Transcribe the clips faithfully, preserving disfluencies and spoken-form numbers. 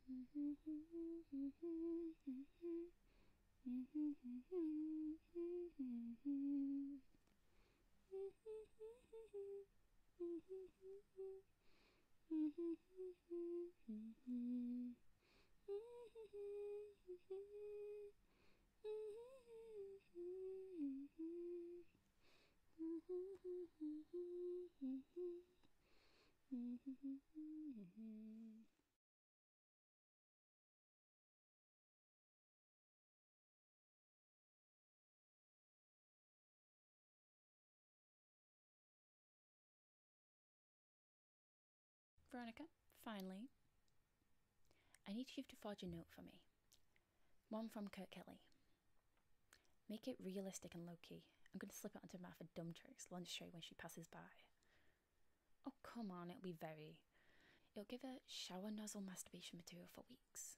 Veronica, finally, I need you to forge a note for me. One from Kurt Kelly. Make it realistic and low-key. I'm going to slip it onto her mouth for dumb tricks, lingerie when she passes by. Oh, come on, it'll be very... It'll give her shower nozzle masturbation material for weeks.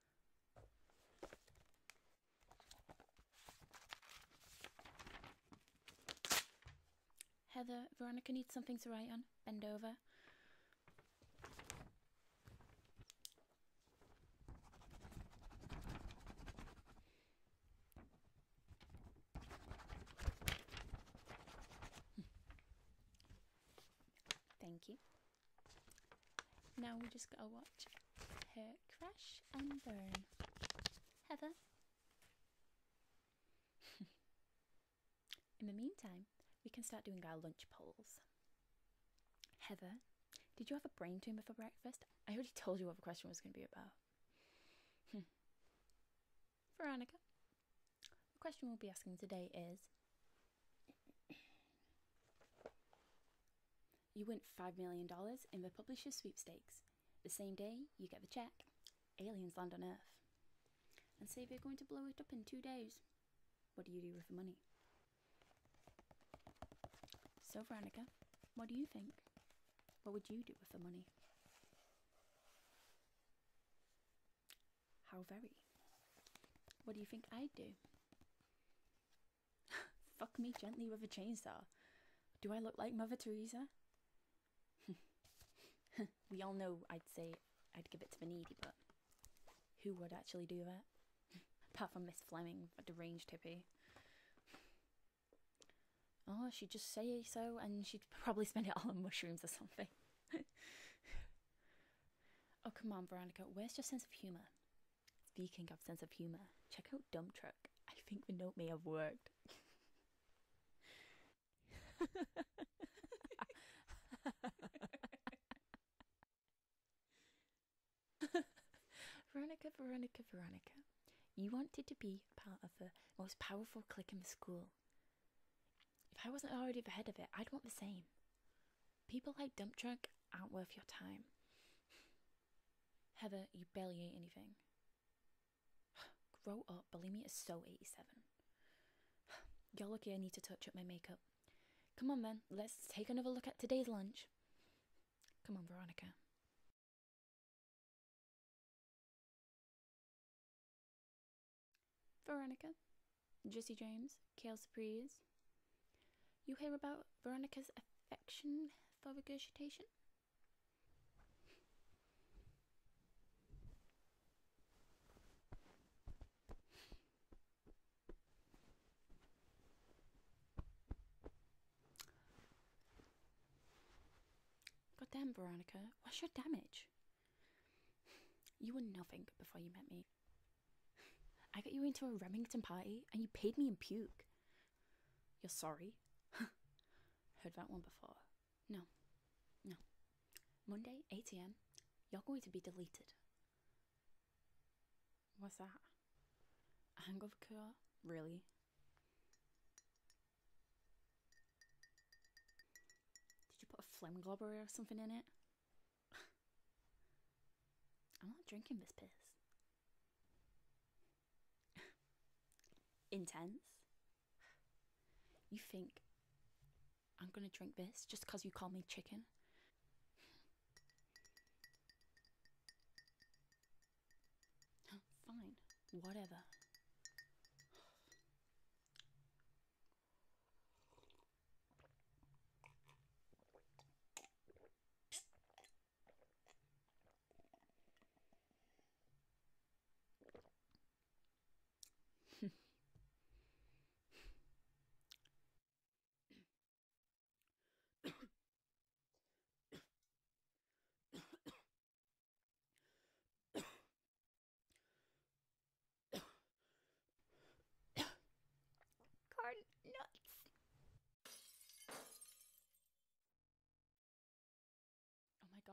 Heather, Veronica needs something to write on. Bend over. Thank you. Now we just gotta watch her crash and burn. Heather. In the meantime, we can start doing our lunch polls. Heather, did you have a brain tumor for breakfast? I already told you what the question was going to be about. Hmm. Veronica, the question we'll be asking today is... You win five million dollars in the publisher's sweepstakes. The same day you get the check, aliens land on Earth. And say they're going to blow it up in two days. What do you do with the money? So Veronica, what do you think? What would you do with the money? How very? What do you think I'd do? Fuck me gently with a chainsaw. Do I look like Mother Teresa? We all know I'd say I'd give it to the needy, but who would actually do that? Apart from Miss Fleming, a deranged hippie. Oh, she'd just say so and she'd probably spend it all on mushrooms or something. Oh, come on, Veronica, where's your sense of humour? Speaking of sense of humour, check out Dump Truck. I think the note may have worked. Veronica, Veronica, Veronica. You wanted to be part of the most powerful clique in the school. If I wasn't already the head of it, I'd want the same. People like Dump Truck aren't worth your time. Heather, you barely ate anything. Grow up, bulimia is so eighty-seven. You're lucky I need to touch up my makeup. Come on then, let's take another look at today's lunch. Come on, Veronica. Veronica, Jesse James, Kale Surprise. You hear about Veronica's affection for regurgitation? Goddamn, Veronica, what's your damage? You were nothing before you met me. I got you into a Remington party and you paid me in puke. You're sorry? Heard that one before. No, no. Monday, eight a m, you're going to be deleted. What's that? A hangover cure? Really? Did you put a phlegm globber or something in it? I'm not drinking this piss. Intense? You think I'm gonna drink this just because you call me chicken? Fine, whatever.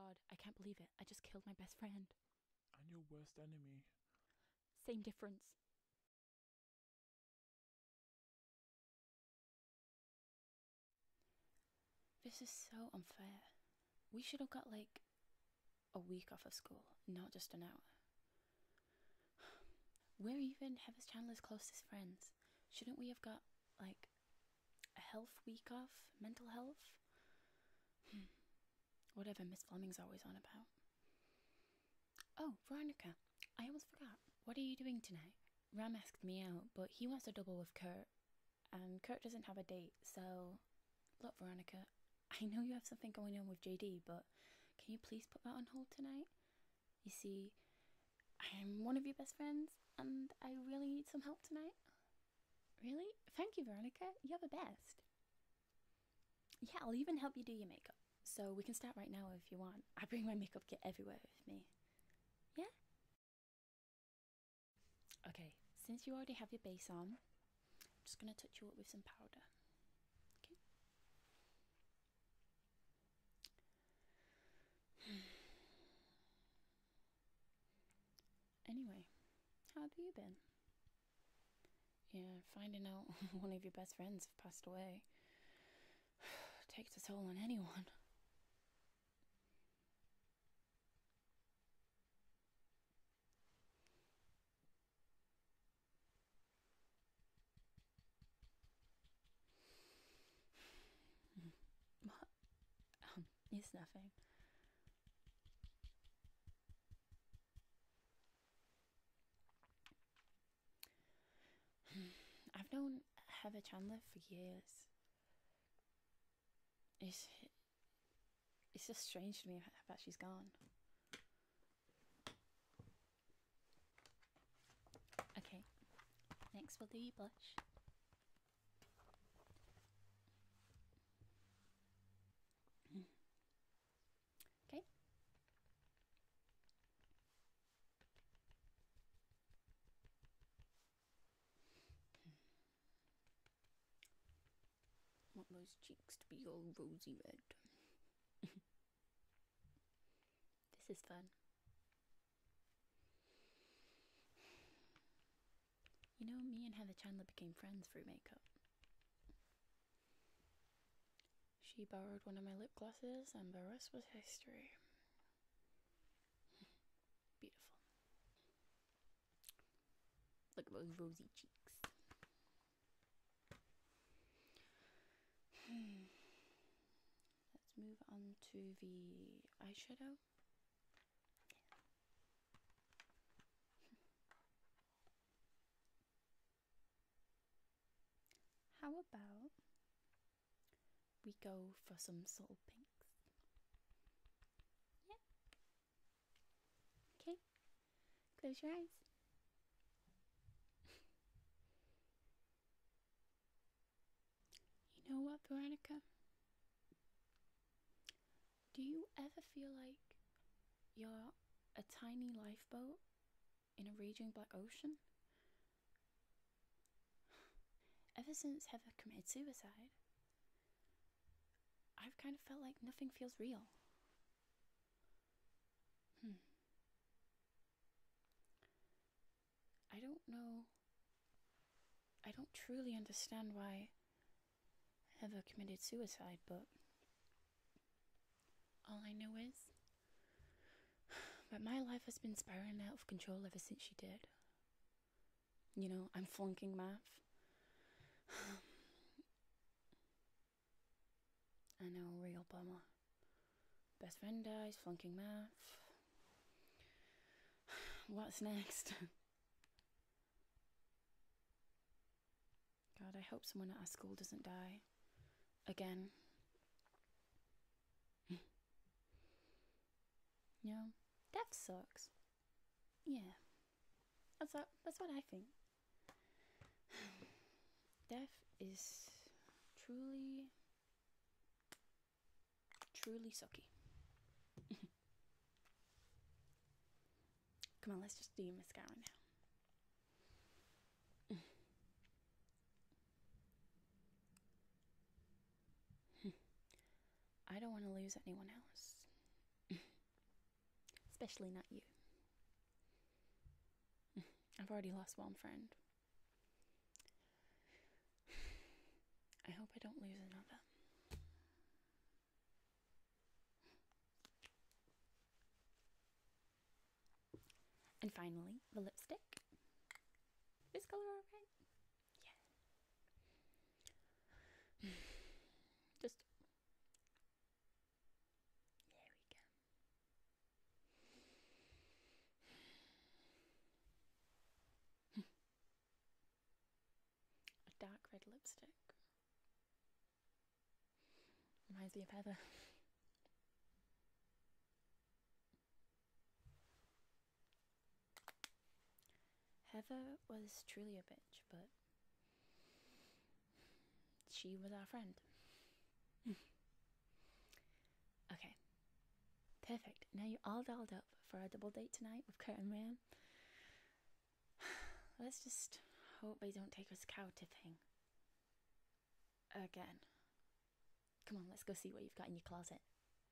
god, I can't believe it. I just killed my best friend. And your worst enemy. Same difference. This is so unfair. We should have got like a week off of school, not just an hour. We're even Heather Chandler's closest friends. Shouldn't we have got like a health week off? Mental health? Hmm. Whatever Miss Fleming's always on about. Oh, Veronica, I almost forgot. What are you doing tonight? Ram asked me out, but he wants a double with Kurt, and Kurt doesn't have a date, so... Look, Veronica, I know you have something going on with J D, but can you please put that on hold tonight? You see, I'm one of your best friends, and I really need some help tonight. Really? Thank you, Veronica. You're the best. Yeah, I'll even help you do your makeup. So we can start right now if you want. I bring my makeup kit everywhere with me. Yeah? Okay, since you already have your base on, I'm just going to touch you up with some powder. Okay? Anyway, how have you been? Yeah, finding out one of your best friends have passed away takes a toll on anyone. What? Um, it's nothing. I've known Heather Chandler for years. It's, it's just strange to me that she's gone. Okay, next we'll do your blush. Okay. Want those cheeks to be all rosy red. This is fun. You know, me and Heather Chandler became friends through makeup. She borrowed one of my lip glosses, and the rest was history. Beautiful. Look at those rosy cheeks. Hmm. Let's move on to the eyeshadow. How about we go for some subtle pinks? Yeah. Okay. Close your eyes. You know what, Veronica? Do you ever feel like you're a tiny lifeboat in a raging black ocean? Ever since Heather committed suicide, I've kind of felt like nothing feels real. Hmm. I don't know. I don't truly understand why Heather committed suicide, but all I know is that my life has been spiraling out of control ever since she did. You know, I'm flunking math. I know, real bummer. Best friend dies, flunking math. What's next? God, I hope someone at our school doesn't die. Again. You know, death sucks. Yeah. That's what, that's what I think. Death is truly, truly sucky. Come on, let's just do your mascara now. I don't want to lose anyone else. Especially not you. I've already lost one friend. I hope I don't lose another. And finally, the lipstick. This colour alright? Yeah. Just... There we go. A dark red lipstick. Reminds me of Heather. Heather was truly a bitch, but she was our friend. Okay. Perfect. Now you're all dolled up for our double date tonight with Kurt and Ram. Let's just hope they don't take us cow tipping. Again. Come on, let's go see what you've got in your closet.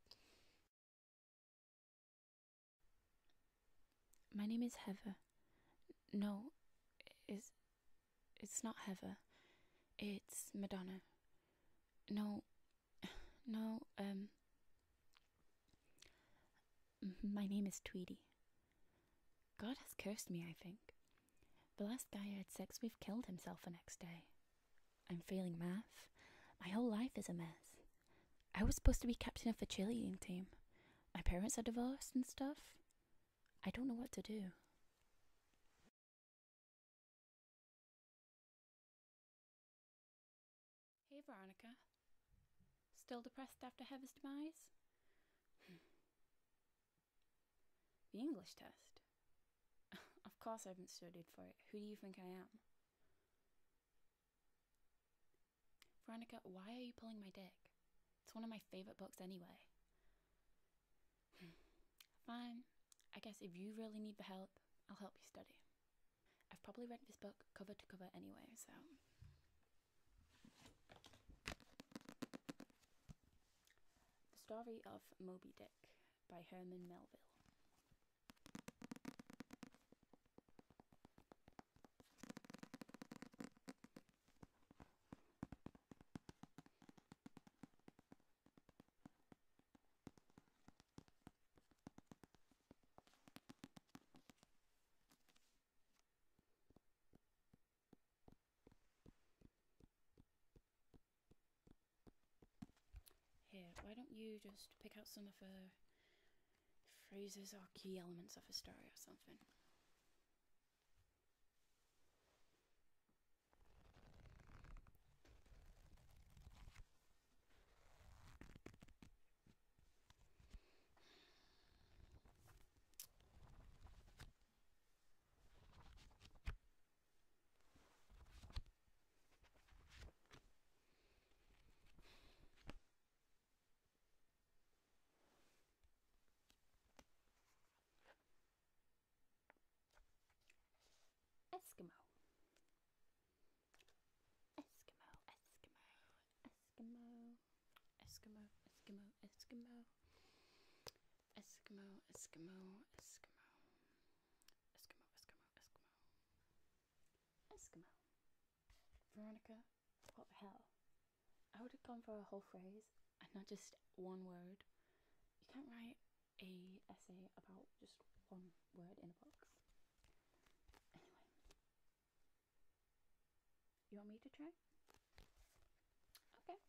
My name is Heather. No, it's, it's not Heather. It's Madonna. No, no, um... my name is Tweety. God has cursed me, I think. The last guy I had sex with killed himself the next day. I'm failing math. My whole life is a mess. I was supposed to be captain of the cheerleading team. My parents are divorced and stuff. I don't know what to do. Hey Veronica. Still depressed after Heather's demise? The English test? Of course I haven't studied for it. Who do you think I am? Veronica, why are you pulling my dick? It's one of my favourite books anyway. Fine. I guess if you really need the help, I'll help you study. I've probably read this book cover to cover anyway, so... The Story of Moby Dick by Herman Melville. Here, why don't you just pick out some of the phrases or key elements of a story or something? Eskimo. Eskimo, Eskimo, Eskimo, Eskimo, Eskimo, Eskimo, Eskimo, Eskimo, Eskimo, Eskimo, Eskimo, Eskimo, Eskimo. Veronica, what the hell? I would have gone for a whole phrase and not just one word. You can't write a essay about just one word in a book. Anyway. You want me to try? Okay.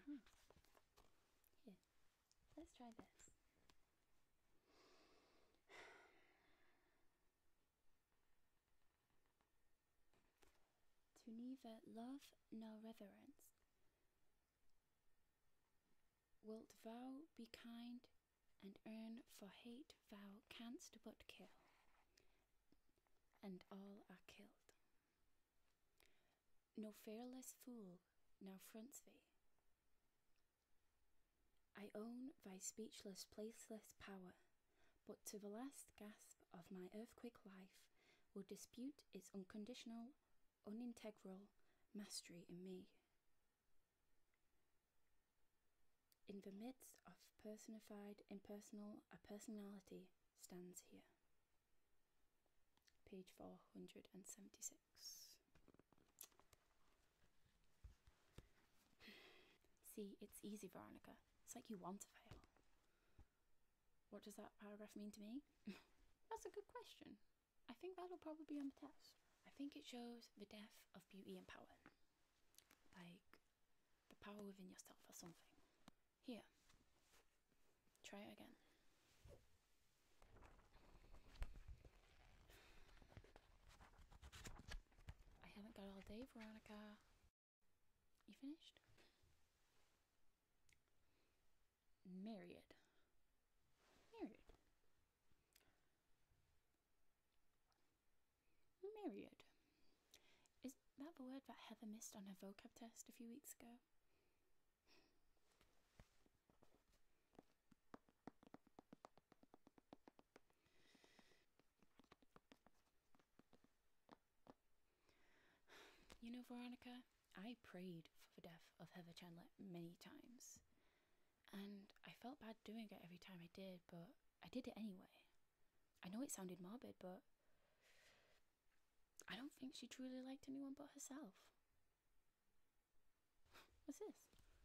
Uh-huh. Here, let's try this. To neither love nor reverence wilt thou be kind, and earn for hate thou canst but kill, and all are killed. No fearless fool now fronts thee. I own thy speechless, placeless power, but to the last gasp of my earthquake life will dispute its unconditional, unintegral mastery in me. In the midst of personified, impersonal, a personality stands here. Page four hundred seventy-six. See, it's easy, Veronica. It's like you want to fail. What does that paragraph mean to me? That's a good question. I think that'll probably be on the test. I think it shows the depth of beauty and power. Like, the power within yourself or something. Here. Try it again. I haven't got all day, Veronica. You finished? Myriad. Myriad. Myriad. Is that the word that Heather missed on her vocab test a few weeks ago? You know, Veronica, I prayed for the death of Heather Chandler many times. And I felt bad doing it every time I did, but I did it anyway. I know it sounded morbid, but I don't think she truly liked anyone but herself. What's this?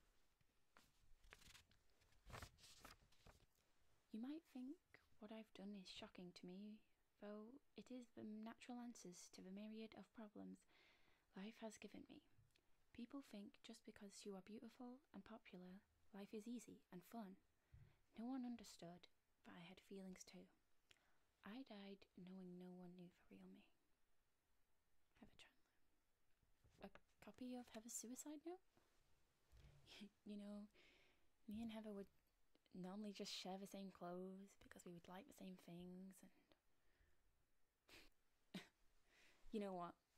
You might think what I've done is shocking to me, though it is the natural answers to the myriad of problems life has given me. People think just because you are beautiful and popular, life is easy and fun. No one understood, but I had feelings too. I died knowing no one knew the real me. Heather Chandler. A copy of Heather's suicide note? You know, me and Heather would normally just share the same clothes because we would like the same things, and you know what?